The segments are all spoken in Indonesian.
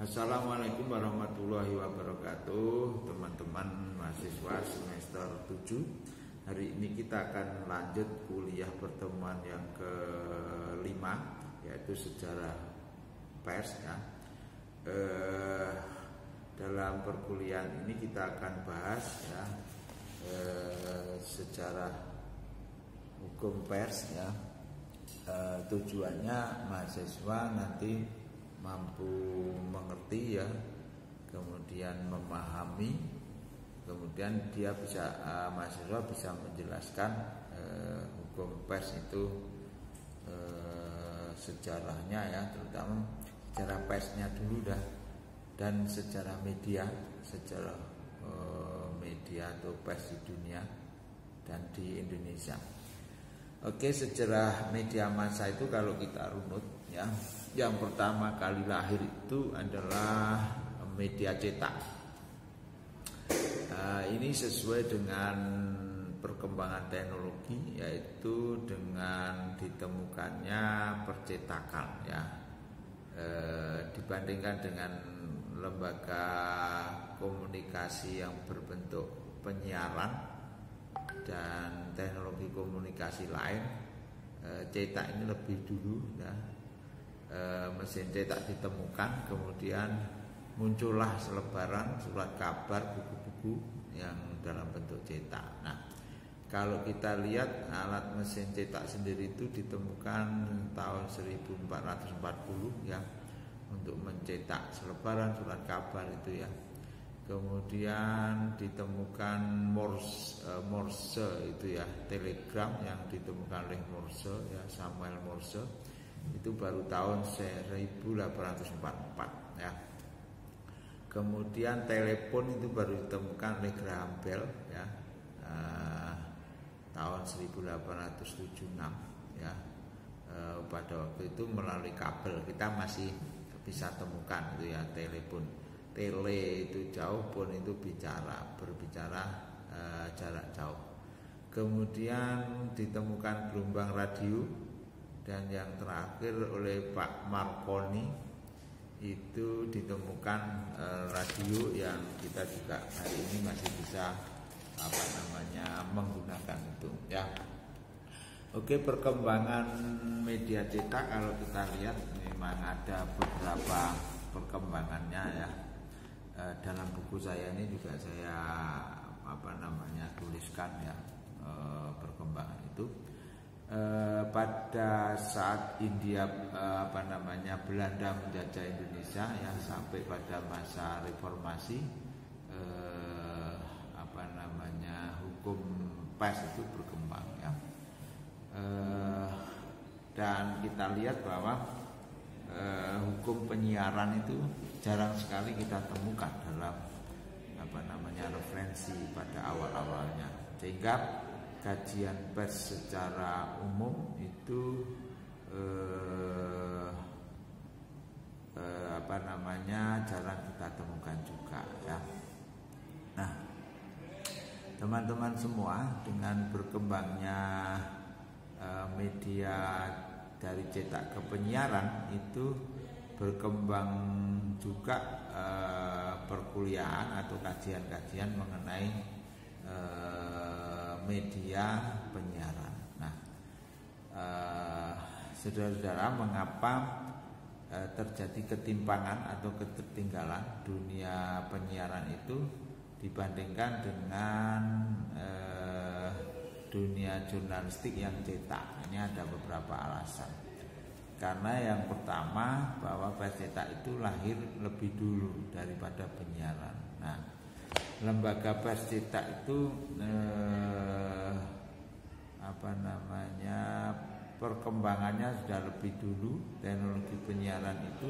Assalamualaikum warahmatullahi wabarakatuh, teman-teman mahasiswa semester 7. Hari ini kita akan lanjut kuliah pertemuan yang ke-5, yaitu sejarah pers ya. Dalam perkuliahan ini kita akan bahas ya, sejarah hukum pers ya. Tujuannya mahasiswa nanti mampu mengerti ya, kemudian memahami, kemudian dia bisa mahasiswa bisa menjelaskan hukum pers itu sejarahnya ya, terutama sejarah persnya dulu dah, dan sejarah media, sejarah media atau pers di dunia dan di Indonesia. Oke, sejarah media massa itu kalau kita runut ya, yang pertama kali lahir itu adalah media cetak. Ini sesuai dengan perkembangan teknologi, yaitu dengan ditemukannya percetakan ya, dibandingkan dengan lembaga komunikasi yang berbentuk penyiaran dan teknologi komunikasi lain. Cetak ini lebih dulu ya. Mesin cetak ditemukan, kemudian muncullah selebaran surat kabar, buku-buku yang dalam bentuk cetak. Nah, kalau kita lihat alat mesin cetak sendiri itu ditemukan tahun 1440 ya, untuk mencetak selebaran surat kabar itu ya. Kemudian ditemukan Morse itu ya, telegram yang ditemukan oleh Morse ya, Samuel Morse, itu baru tahun 1844 ya. Kemudian telepon itu baru ditemukan oleh Graham Bell ya, tahun 1876 ya. Pada waktu itu melalui kabel kita masih bisa temukan itu ya, telepon. Tele itu jauh, pun itu berbicara jarak jauh. Kemudian ditemukan gelombang radio, dan yang terakhir oleh Pak Marconi itu ditemukan radio yang kita juga hari ini masih bisa menggunakan itu ya. Oke, perkembangan media cetak kalau kita lihat memang ada beberapa perkembangannya ya. Dalam buku saya ini juga saya tuliskan ya, perkembangan itu. Pada saat India Belanda menjajah Indonesia ya, sampai pada masa reformasi, hukum pers itu berkembang ya. Dan kita lihat bahwa hukum penyiaran itu jarang sekali kita temukan dalam referensi pada awal-awalnya, sehingga kajian pers secara umum itu jarang kita temukan juga ya. Nah, teman-teman semua, dengan berkembangnya media dari cetak ke penyiaran itu berkembang juga perkuliahan atau kajian-kajian mengenai media penyiaran. Nah, saudara-saudara, mengapa terjadi ketimpangan atau ketertinggalan dunia penyiaran itu dibandingkan dengan dunia jurnalistik yang cetak? Ini ada beberapa alasan. Karena yang pertama, bahwa pers cetak itu lahir lebih dulu daripada penyiaran. Nah, lembaga pers cetak itu perkembangannya sudah lebih dulu. Teknologi penyiaran itu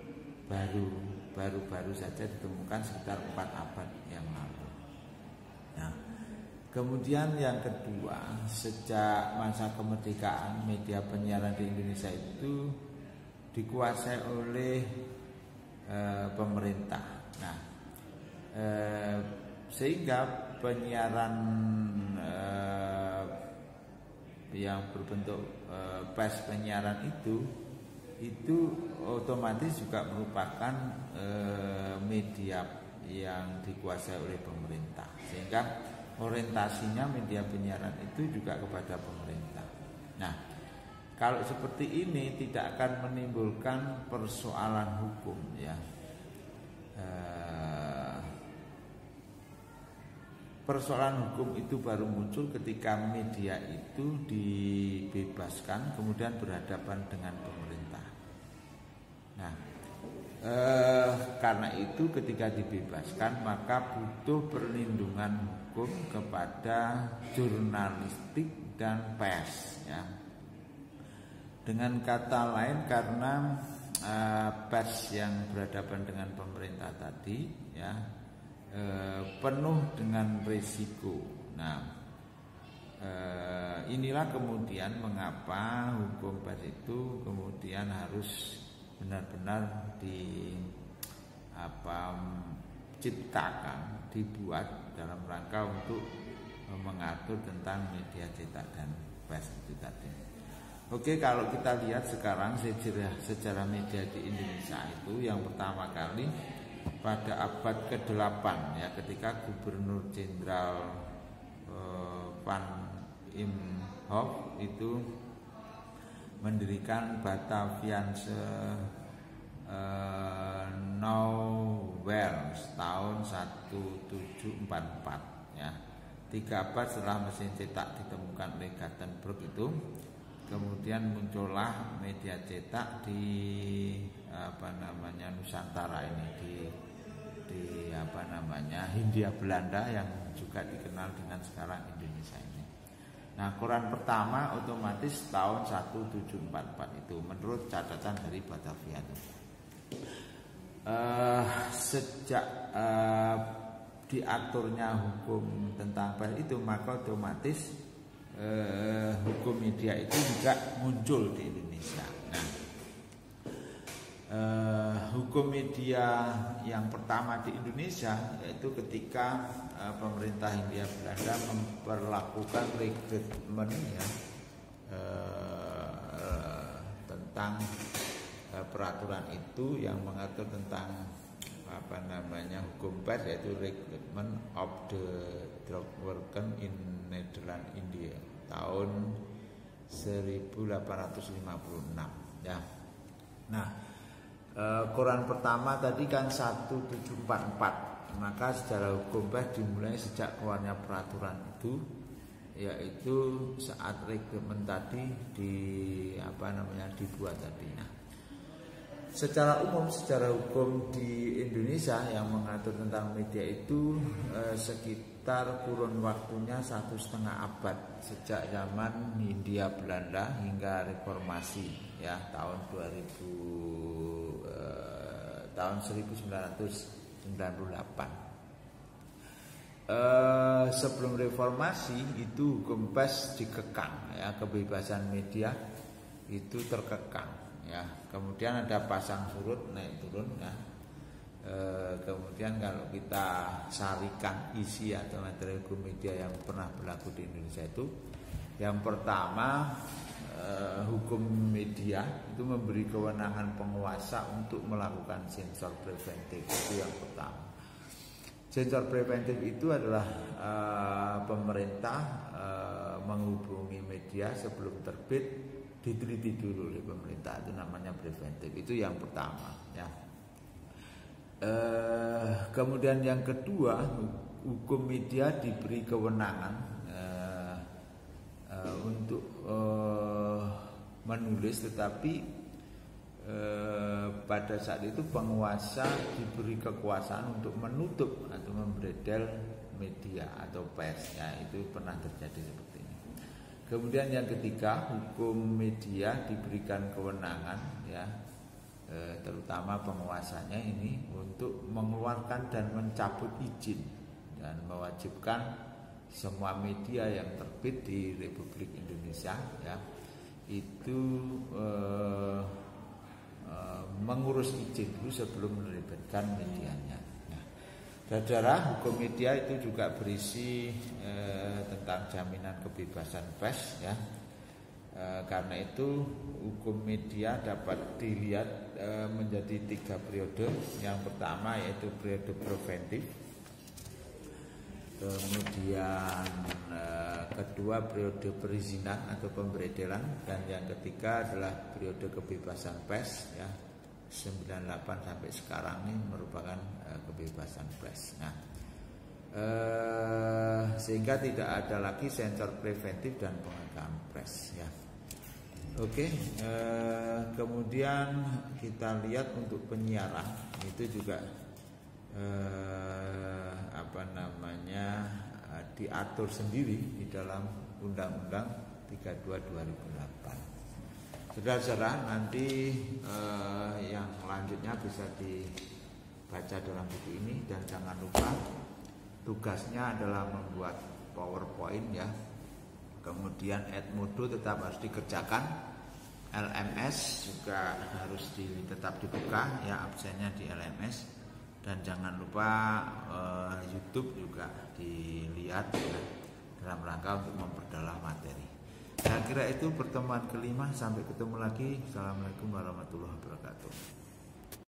baru saja ditemukan sekitar 4 abad yang lalu. Nah, kemudian yang kedua, sejak masa kemerdekaan media penyiaran di Indonesia itu dikuasai oleh pemerintah. Nah, sehingga penyiaran yang berbentuk pers penyiaran itu itu otomatis juga merupakan media yang dikuasai oleh pemerintah, sehingga orientasinya media penyiaran itu juga kepada pemerintah. Nah, kalau seperti ini tidak akan menimbulkan persoalan hukum ya. Persoalan hukum itu baru muncul ketika media itu dibebaskan kemudian berhadapan dengan pemerintah. Nah, karena itu ketika dibebaskan maka butuh perlindungan hukum kepada jurnalistik dan pers ya. Dengan kata lain, karena pers yang berhadapan dengan pemerintah tadi ya penuh dengan risiko. Nah, inilah kemudian mengapa hukum pers itu kemudian harus benar-benar diciptakan, dibuat dalam rangka untuk mengatur tentang media cetak dan pers itu tadi. Oke, kalau kita lihat sekarang sejarah media di Indonesia itu yang pertama kali pada abad ke-8 ya, ketika Gubernur Jenderal Van Imhoff itu mendirikan Bataviaanse Nouwel tahun 1744 ya. 3 abad setelah mesin cetak ditemukan oleh Gutenberg itu, kemudian muncullah media cetak di Nusantara ini, di Hindia Belanda yang juga dikenal dengan sekarang Indonesia ini. Nah, koran pertama otomatis tahun 1744 itu menurut catatan dari Batavia. Sejak diaturnya hukum tentang pers itu, maka otomatis hukum media itu juga muncul di Indonesia. Nah, hukum media yang pertama di Indonesia yaitu ketika pemerintah Hindia Belanda memperlakukan rekrutmen ya, tentang peraturan itu yang mengatur tentang hukum pers, yaitu Recruitment of the Drukwerken in Nederland India tahun 1856 ya. Nah, koran pertama tadi kan 1744, maka secara hukum pers dimulai sejak keluarnya peraturan itu, yaitu saat rekrutmen tadi dibuat tadi. Nah, secara umum secara hukum di Indonesia yang mengatur tentang media itu sekitar kurun waktunya 1,5 abad, sejak zaman Hindia Belanda hingga reformasi ya tahun 1998. Sebelum reformasi itu hukum pers dikekang ya, kebebasan media itu terkekang ya. Kemudian ada pasang surut naik turun ya. Kemudian kalau kita sarikan isi atau materi hukum media yang pernah berlaku di Indonesia itu, yang pertama hukum media itu memberi kewenangan penguasa untuk melakukan sensor preventif, itu yang pertama. Sensor preventif itu adalah pemerintah menghubungi media sebelum terbit, diteliti dulu oleh pemerintah, itu namanya preventif. Itu yang pertama ya. Kemudian yang kedua, hukum media diberi kewenangan untuk menulis, tetapi pada saat itu penguasa diberi kekuasaan untuk menutup atau membredel media atau pers ya, itu pernah terjadi seperti ini. Kemudian yang ketiga, hukum media diberikan kewenangan ya, terutama penguasanya ini untuk mengeluarkan dan mencabut izin dan mewajibkan semua media yang terbit di Republik Indonesia ya itu mengurus izin dulu sebelum menerbitkan medianya. Saudara, hukum media itu juga berisi tentang jaminan kebebasan pers ya. Karena itu hukum media dapat dilihat menjadi 3 periode. Yang pertama yaitu periode preventif, kemudian kedua periode perizinan atau pemberedelan, dan yang ketiga adalah periode kebebasan pers ya. 98 sampai sekarang ini merupakan kebebasan pers. Nah, sehingga tidak ada lagi sensor preventif dan pengekang pers ya. Oke, kemudian kita lihat untuk penyiaran itu juga diatur sendiri di dalam Undang-Undang 32 2008. Saudara-saudara, nanti yang lanjutnya bisa dibaca dalam buku ini, dan jangan lupa tugasnya adalah membuat PowerPoint ya. Kemudian Edmodo tetap harus dikerjakan, LMS juga harus tetap dibuka ya, absennya di LMS, dan jangan lupa YouTube juga dilihat ya, dalam rangka untuk memperdalam materi. Saya kira itu pertemuan kelima, sampai ketemu lagi. Assalamualaikum warahmatullahi wabarakatuh.